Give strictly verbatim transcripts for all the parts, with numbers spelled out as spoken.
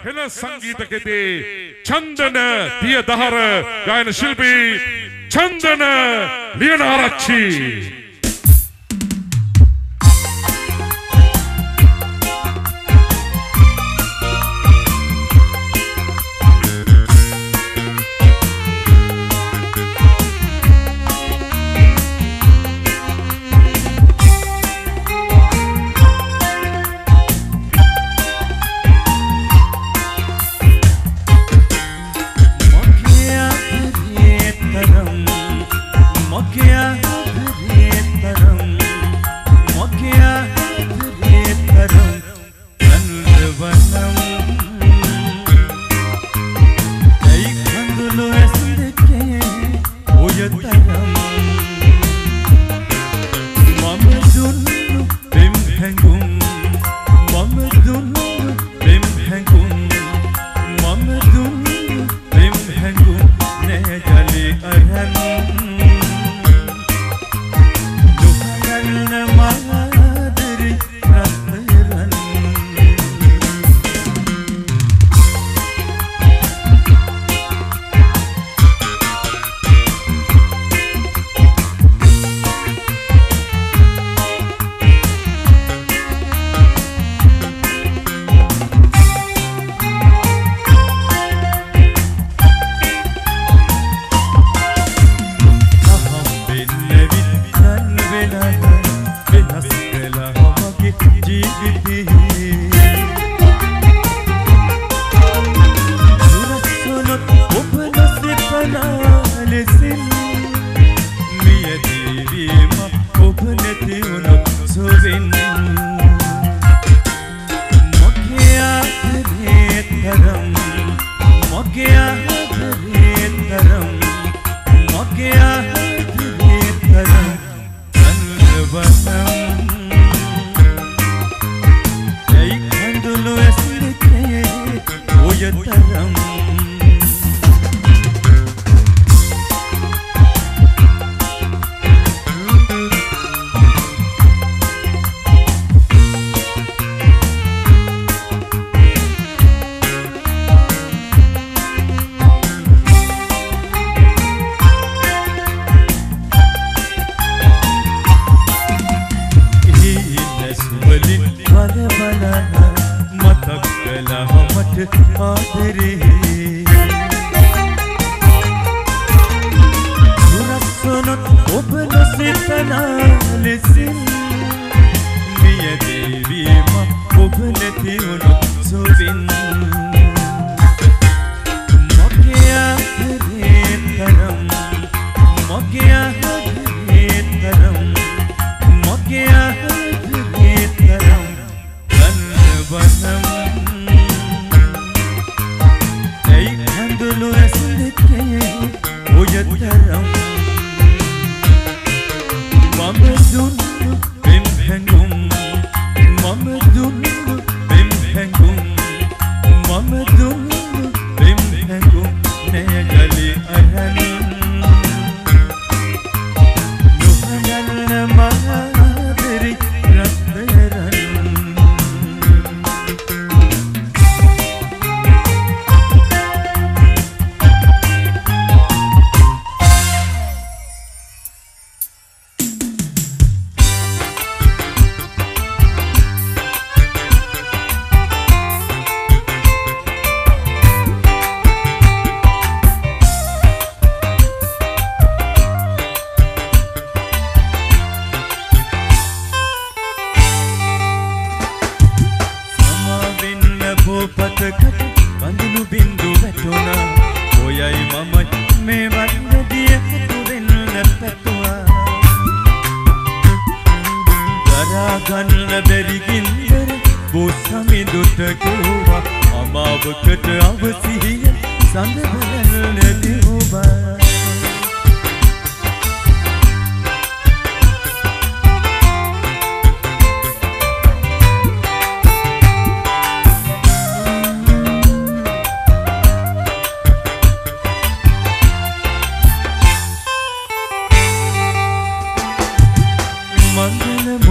හෙළ සංගීතකෙදී චන්දන දියදහර ගායන ශිල්පී චන්දන ලියනාරච්චි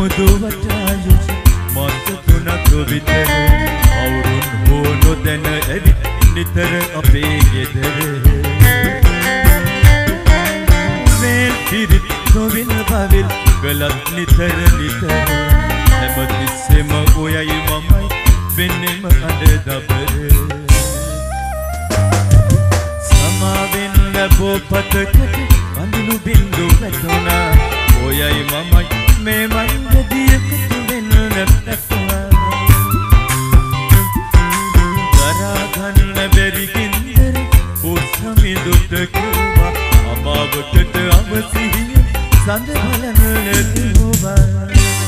මත තුනක් විතර අවුරුන් හෝ නොදැන නිතර අපේ ගෙදර වේල් පිරිත් නොවිල් බවිල් කළත් නිතර නිතර හැමතිස්සෙම ඔයයි මමයි වෙන්නෙම අඬ දබර සමාවෙන් ලැබෝ පතකට වඳුණු බින්දු වැටුණා ඔයයි මමයි මේ මන්දදී එකතු වෙන්න නැත්තුවා දරා ගන්න බැරි ගින්දර උස්සමිදුට කිව්වා අමාවකට අවසිහිය සඳ බලන නැතුවා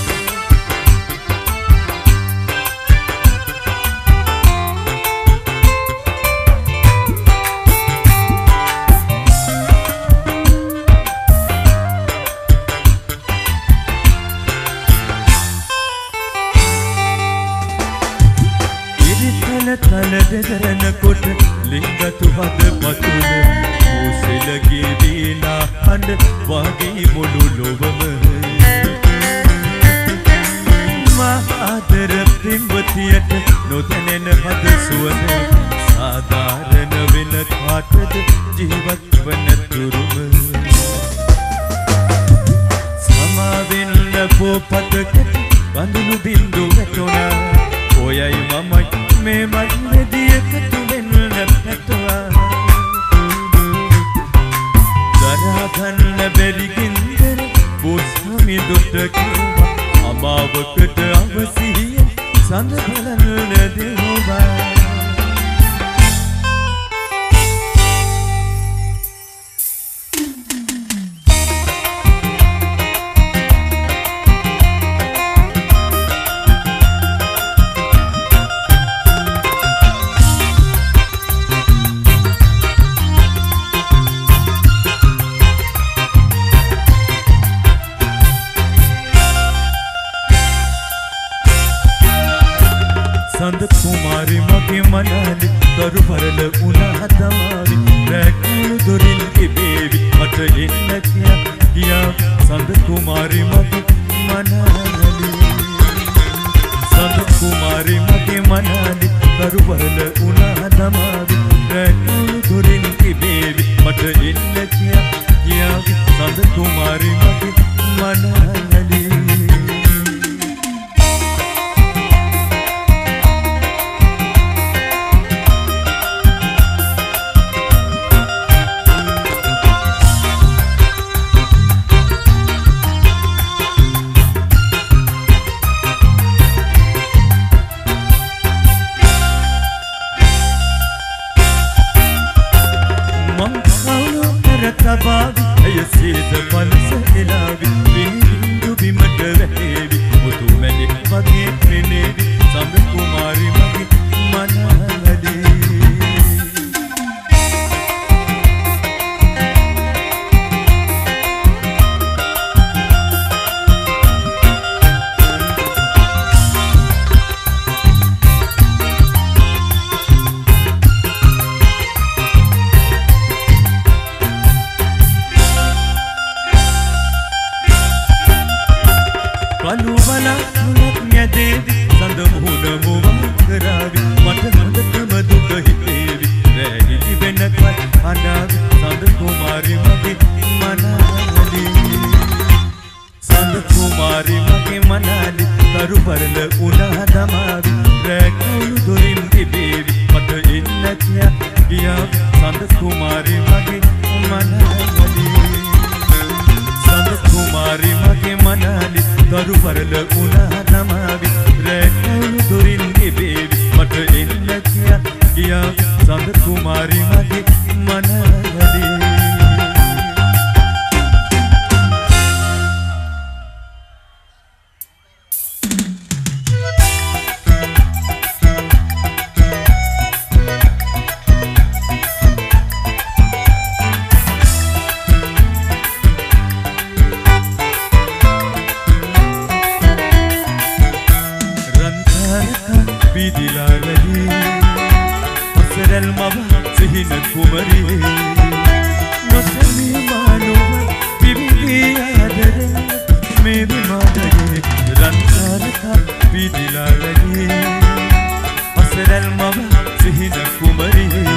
තල දෙදරනකොට ලිංගතු හද පතුල මෝසෙලගේ වීණා හඬ වගේ මුළු ලොවම මා ආදර පින්වතියට නොදැනෙන හද සුවඳ සාධාරණ වෙන කාටද ජීවත් වන තුරුම සමාවෙන් ලැබෝ පතකට වඳුණු බින්දු වැටුණා ඔයයි මමයි මේ මන්දදී එකතු වෙන්න නැත්තුවා දරා ගන්න බැරි ගින්දර බොස්මිදුට කිව්වා අමාවකට අවසිහිය සඳ බලන නැදෙව්වා සඳ කුමාරි මගේ මනාලි දරු පරල උනා තමාවි රැකුණු දොරින් ඉබේවි මට එන්න කියා කියා සඳ කුමාරි මගේ මනාලි සඳ කුමාරි මගේ මනාලි දරු පරල උනා තමාවි රැකුණු දොරින් ඉබේවි මට එන්න කියා කියා සඳ කුමාරි මගේ මනාලි Tabavi, ay sida palsa elavi, bindu bimad vehevi, mutu meni vage menevi, Sanda Kumari mage manali. Kalubala mulak nyadevi sandamuhuna muvakaravi mata handatama duka hitevi ragili venakat anavi Sanda Kumari mage manali Sanda Kumari mage manali taru parala una damavi ragulu dorin ibevi mata enna kiya kiya Sanda Kumari mage manali Sanda Kumari mage manali taru parala una damavi ragulu dorin ibevi mata enna kiya kiya Sanda Kumari mage manali Bidilalali Asral maba sihina kumari Nosami manova bibi adare Mebi madare Rantaraka bidilalali Asral maba සිහින කුමරියේ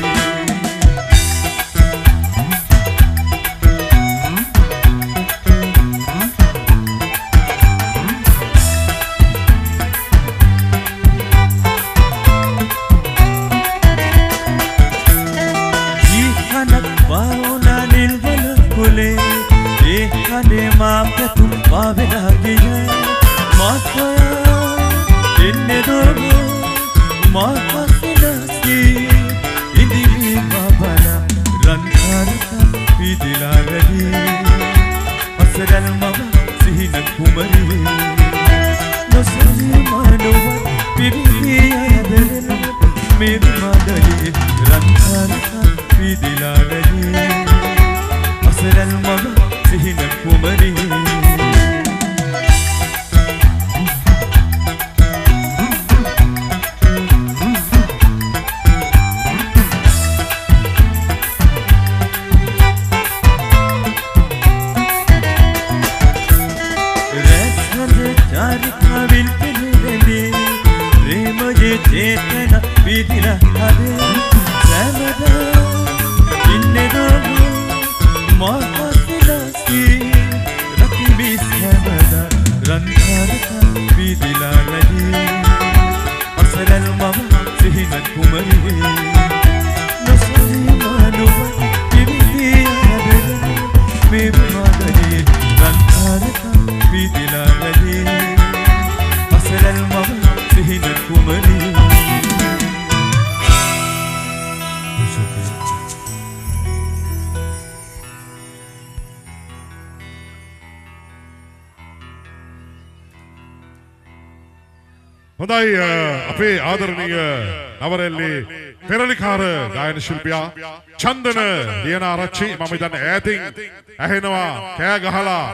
හොඳයි අපේ ආදරණීය නවරෙල්ලේ පෙරලිකාර ගායන ශිල්පියා චන්දන ලියනාරච්චි මම හිතන්නේ ඈතින් ඇහෙනවා කෑ ගහලා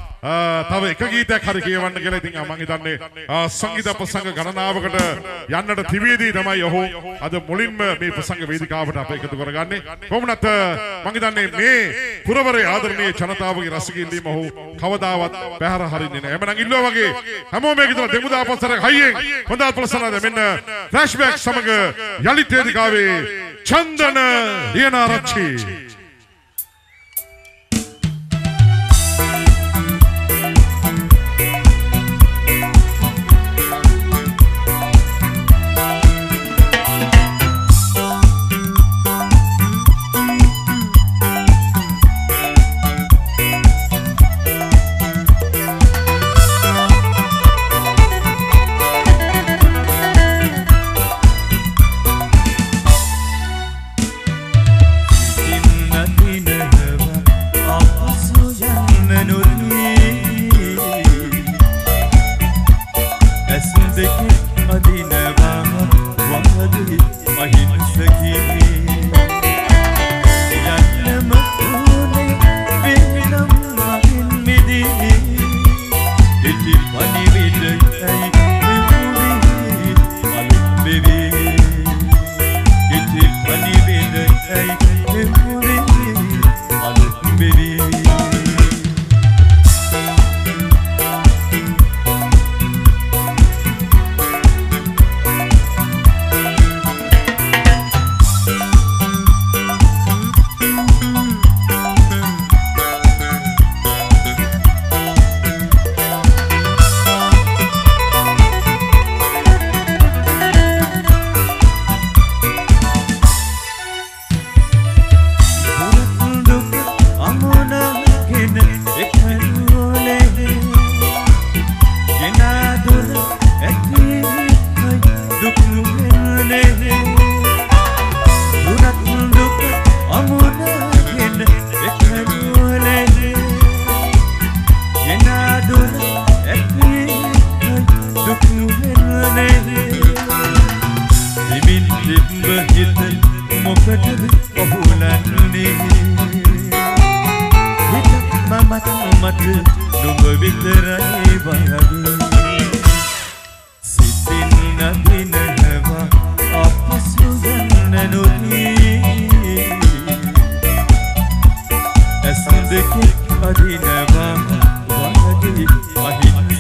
තව එක ගීතයක් හරි කියවන්න කියලා. ඉතින් මම හිතන්නේ සංගීත ප්‍රසංග ගණනාවකට යන්නට තිබීදී තමයි ඔහු අද මුලින්ම මේ ප්‍රසංග වේදිකාවට අප එකතු කරගන්නේ. කොහොමනත් මම හිතන්නේ මේ පුරවරේ ආදරණීය ජනතාවගේ රසිකින්දීම ඔහු කවදාවත් පැහැර හරින්නේ නැහැ. එමනම් ඉල්ලුවා වගේ හැමෝම මේක තුන දෙමුදා පස්සරක් හයියෙන් හොඳ ප්‍රසන්නද මෙන්න ෆ්ලෑෂ්බැක් සමග යලිත් වේදිකාවේ චන්දන ලියනාරච්චි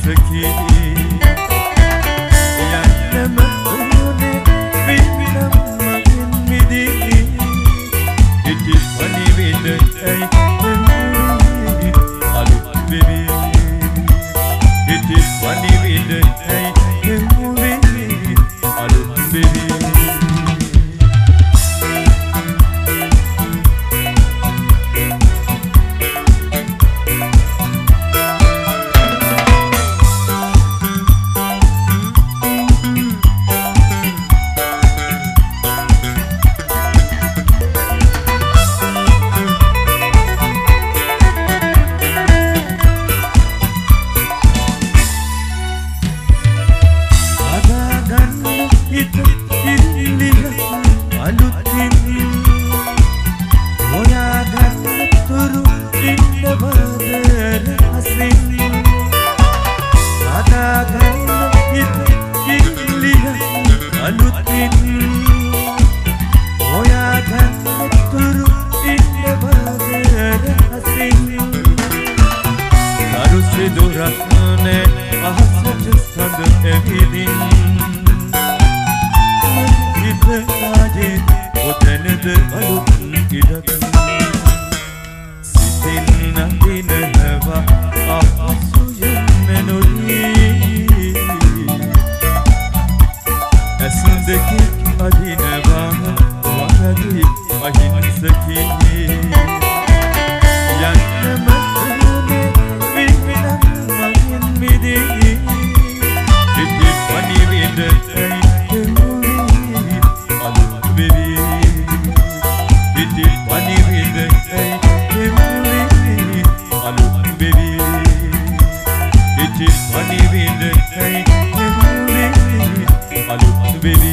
Yannama සිතින් හිත රාජේ ඔතනද අලුත් ඉඩක් සිතින් නදිනවා ආසුයෙන් මෙනොලී ඇසුන් දෙකේ අදිනවා වරදී අහිංසකී යන්නම උනේ විවිධ මගින් මිදී ඉති පණිවිඩ ඇයි අලුත් වෙවි ඉති පණිවිඩ ඇයි අලුත් වෙවි ඉති පණිවිඩ ඇයි අලුත් වෙවි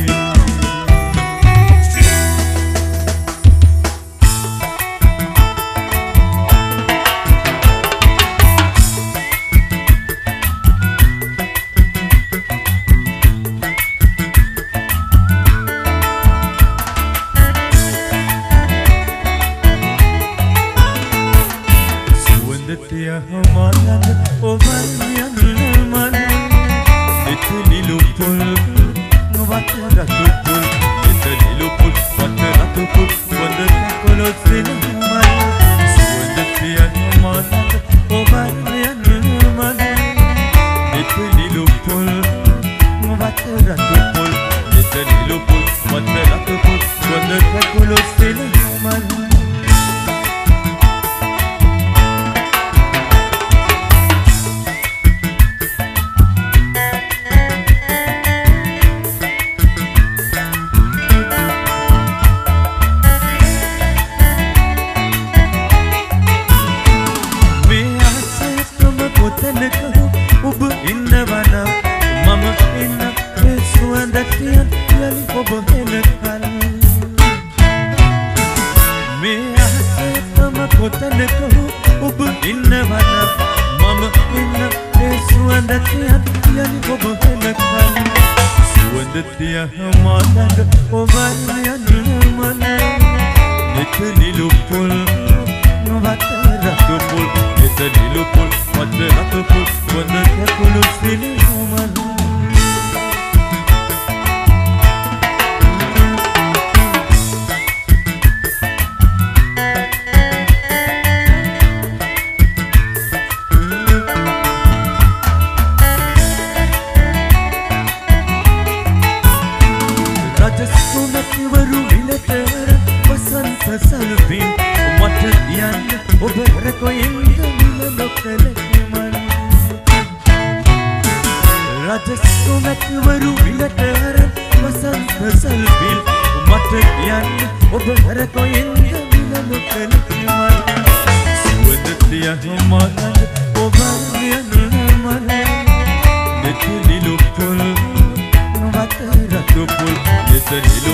Little